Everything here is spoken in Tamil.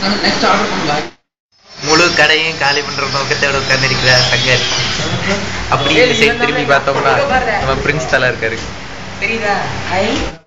முழு கடையும் காலி பண்ற நோக்கத்தோட உட்கார்ந்து இருக்கிற சங்கர். அப்படியே திரும்பி பார்த்தோம்னா நம்ம பிரின்ஸ் தலை இருக்காரு. தெரியுதா?